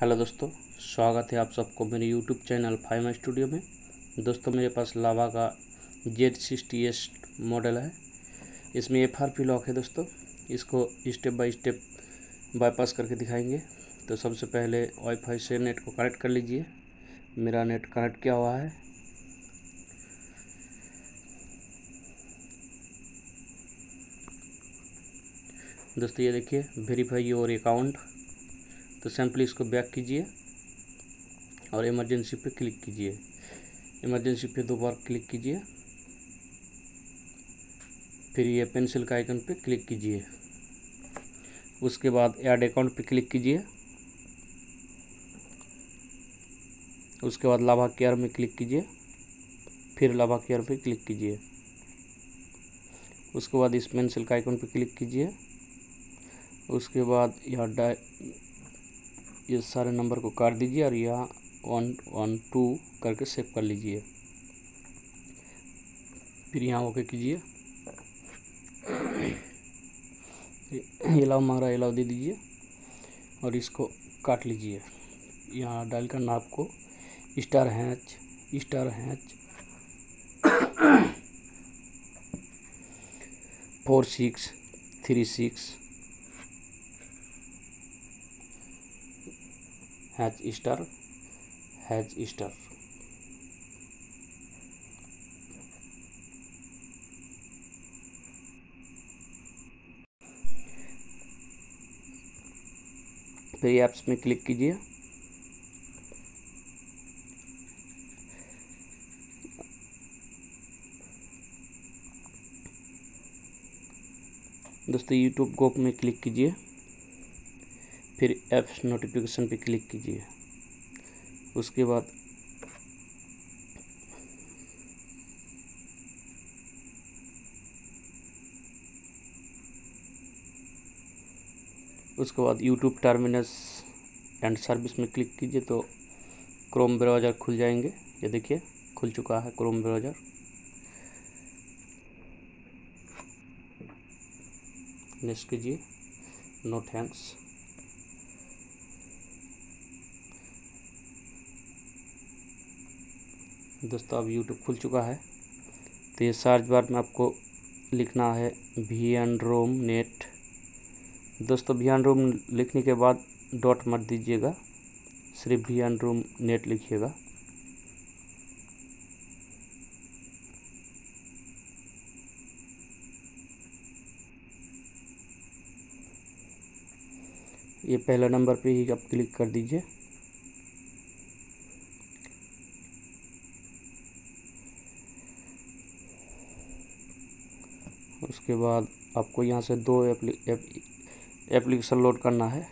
Hello दोस्तों, स्वागत है आप सबको मेरे यूट्यूब चैनल फाइव स्टूडियो में। दोस्तों मेरे पास लावा का Z60S मॉडल है। इसमें FRP लॉक है दोस्तों। इसको स्टेप बाय स्टेप बाईपास करके दिखाएंगे। तो सबसे पहले वाईफाई से नेट को कनेक्ट कर लीजिए। मेरा नेट कनेक्ट किया हुआ है। दोस्तों ये देखिए, वेरीफाई योर अकाउंट। तो सिंपली इसको बैक कीजिए और इमरजेंसी पे क्लिक कीजिए। इमरजेंसी पे 2 बार क्लिक कीजिए, फिर ये पेंसिल का आइकन पे क्लिक कीजिए। उसके बाद ऐड अकाउंट पे क्लिक कीजिए। उसके बाद लावा केयर में क्लिक कीजिए, फिर लावा केयर पे क्लिक कीजिए। उसके बाद इस पेंसिल का आइकन पे क्लिक कीजिए। उसके बाद यहाँ ये सारे नंबर को काट दीजिए और यहाँ 112 करके सेव कर लीजिए। फिर यहाँ ओके कीजिए। अलाउ मांग रहा है, अलाउ दे दीजिए और इसको काट लीजिए। यहाँ डायल करना आपको *##, 4636 ###। फिर ऐप्स में क्लिक कीजिए। दोस्तों यूट्यूब गोप में क्लिक कीजिए, फिर ऐप्स नोटिफिकेशन पे क्लिक कीजिए। उसके बाद यूट्यूब टर्मिनल्स एंड सर्विस में क्लिक कीजिए तो क्रोम ब्राउज़र खुल जाएंगे। ये देखिए खुल चुका है क्रोम ब्राउज़र। नेक्स्ट कीजिए, नो थैंक्स। दोस्तों अब यूट्यूब खुल चुका है। तो ये सर्च बार में आपको लिखना है VNROM नेट। दोस्तों VNROM लिखने के बाद डॉट मत दीजिएगा, सिर्फ VNROM नेट लिखिएगा। ये पहला नंबर पे ही आप क्लिक कर दीजिए। उसके बाद आपको यहाँ से 2 एप्लीकेशन लोड करना है।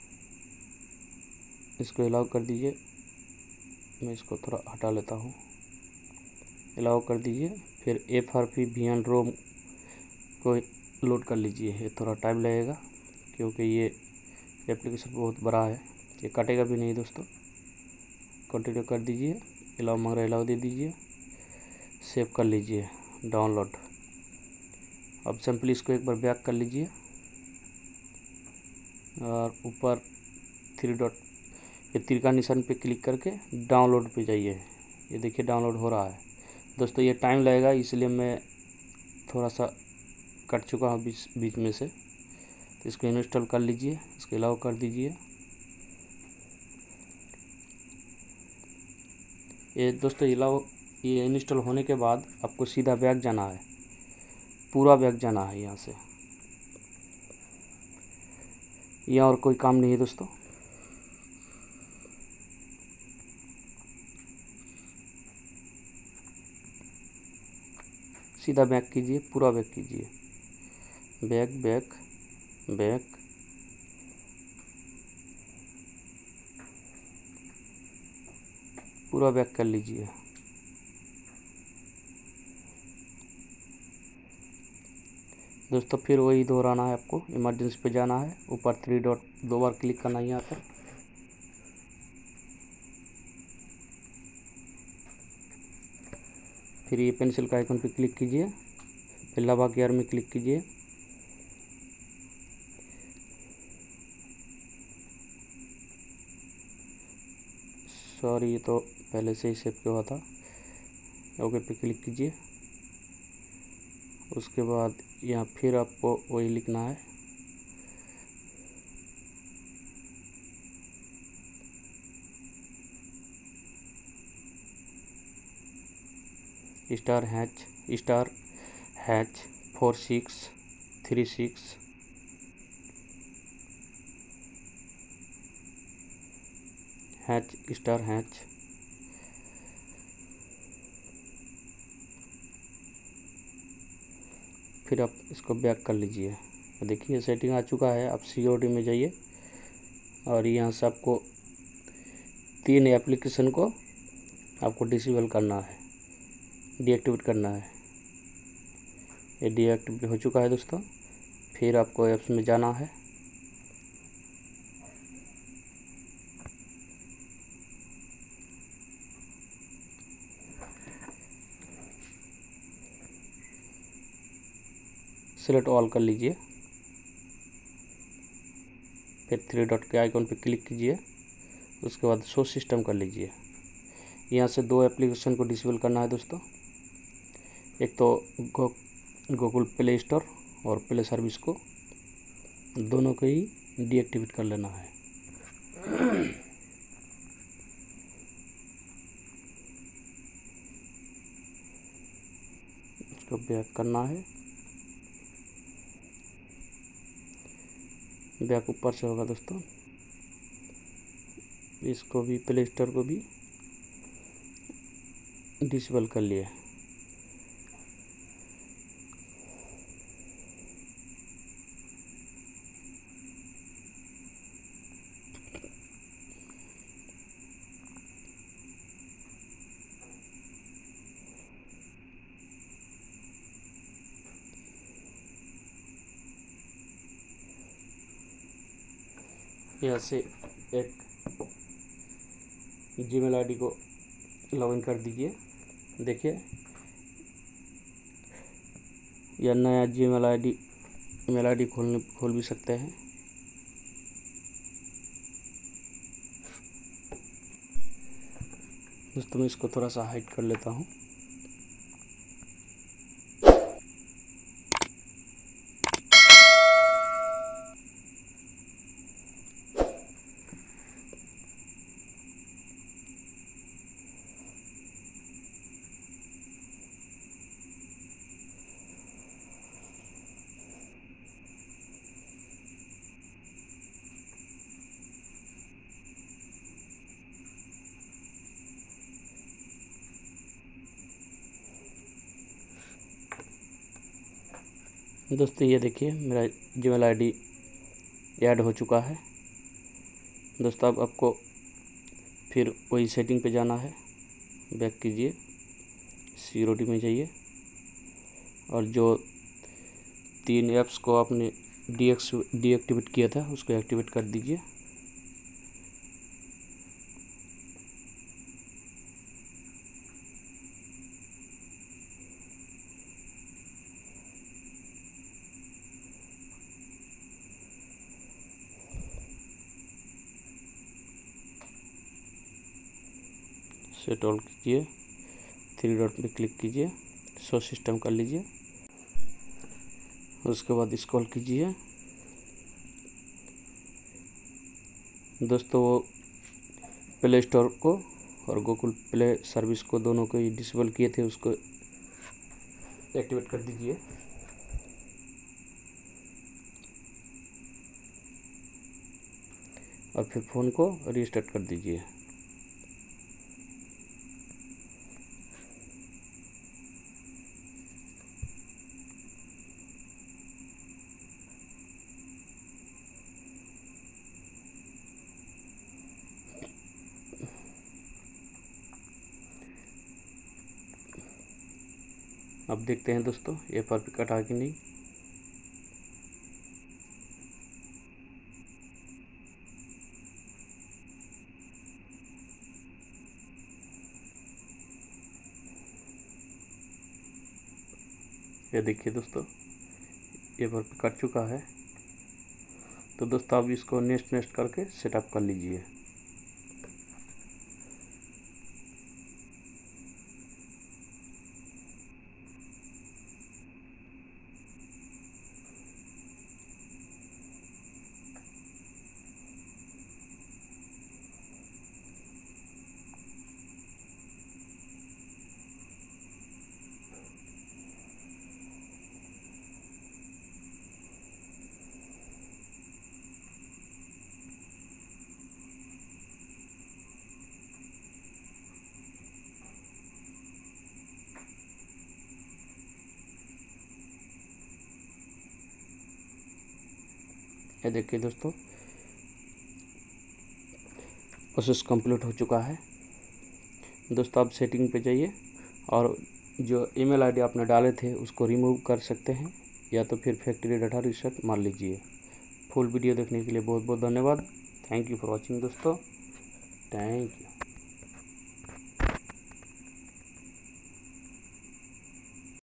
इसको अलाउ कर दीजिए। मैं इसको थोड़ा हटा लेता हूँ। अलाउ कर दीजिए। फिर FRP VNROM को लोड कर लीजिए। ये थोड़ा टाइम लगेगा क्योंकि ये एप्लीकेशन बहुत बड़ा है, ये कटेगा भी नहीं दोस्तों। कंटिन्यू कर दीजिए। अलाउ मांग रहा है, अलाउ दे दीजिए। सेव कर लीजिए डाउनलोड। अब सिंपली इसको एक बार बैक कर लीजिए और ऊपर 3 डॉट ये तीर का निशान पे क्लिक करके डाउनलोड पे जाइए। ये देखिए डाउनलोड हो रहा है। दोस्तों ये टाइम लगेगा, इसलिए मैं थोड़ा सा कट चुका हूँ बीच में से। तो इसको इंस्टॉल कर लीजिए, इसको अलाउ कर दीजिए। ये दोस्तों ये इंस्टॉल होने के बाद आपको सीधा बैक जाना है, पूरा बैक जाना है। यहाँ से यहाँ और कोई काम नहीं है दोस्तों। सीधा बैक कीजिए, पूरा बैक कीजिए। बैक बैक बैक, पूरा बैक कर लीजिए। दोस्तों फिर वही दोहराना है आपको। इमरजेंसी पे जाना है, ऊपर 3 डॉट 2 बार क्लिक करना है यहाँ पर। फिर ये पेंसिल का आइकन पे क्लिक कीजिए, फिर लावा केयर में क्लिक कीजिए। सॉरी, ये तो पहले से ही सेव किया हुआ था। ओके पे क्लिक कीजिए। उसके बाद यहाँ फिर आपको वही लिखना है, स्टार हैच 4636 स्टार हैच। फिर आप इसको बैक कर लीजिए। देखिए सेटिंग आ चुका है। आप सिक्योरिटी में जाइए और यहाँ से आपको 3 एप्लीकेशन को आपको डिसेबल करना है, डीएक्टिवेट करना है। ये डीएक्टिवेट हो चुका है दोस्तों। फिर आपको ऐप्स में जाना है, सेलेक्ट ऑल कर लीजिए। फिर 3 डॉट के आइकॉन पे क्लिक कीजिए। उसके बाद शो सिस्टम कर लीजिए। यहाँ से 2 एप्लीकेशन को डिसेबल करना है दोस्तों। एक तो गूगल प्ले स्टोर और प्ले सर्विस को, दोनों को ही डीएक्टिवेट कर लेना है। इसको बैक करना है। बैक ऊपर से होगा दोस्तों। इसको भी, प्ले स्टोर को भी डिसेबल कर लिए। यहाँ से एक जीमेल आईडी को लॉगिन कर दीजिए। देखिए या नया जीमेल आईडी खोल भी सकते हैं। दोस्तों मैं इसको थोड़ा सा हाइड कर लेता हूँ। दोस्तों ये देखिए मेरा जीमेल आईडी ऐड हो चुका है। दोस्तों अब आपको फिर वही सेटिंग पे जाना है। बैक कीजिए, सिक्योरिटी में जाइए और जो 3 ऐप्स को आपने डीएक्टिवेट किया था उसको एक्टिवेट कर दीजिए। सेट ऑल कीजिए, 3 डॉट पे क्लिक कीजिए, शो सिस्टम कर लीजिए। उसके बाद स्क्रॉल कीजिए। दोस्तों वो प्ले स्टोर को और गूगल प्ले सर्विस को, दोनों को ही डिसेबल किए थे, उसको एक्टिवेट कर दीजिए। और फिर फ़ोन को रीस्टार्ट कर दीजिए। अब देखते हैं दोस्तों ये पर कटा कि नहीं। ये देखिए दोस्तों ये पर कट चुका है। तो दोस्तों आप इसको नेक्स्ट करके सेटअप कर लीजिए। ये देखिए दोस्तों, प्रोसेस कंप्लीट हो चुका है। दोस्तों आप सेटिंग पे जाइए और जो ईमेल आईडी आपने डाले थे उसको रिमूव कर सकते हैं, या तो फिर फैक्ट्री डाटा रीसेट मार लीजिए। फुल वीडियो देखने के लिए बहुत बहुत धन्यवाद। थैंक यू फॉर वॉचिंग दोस्तों, थैंक यू।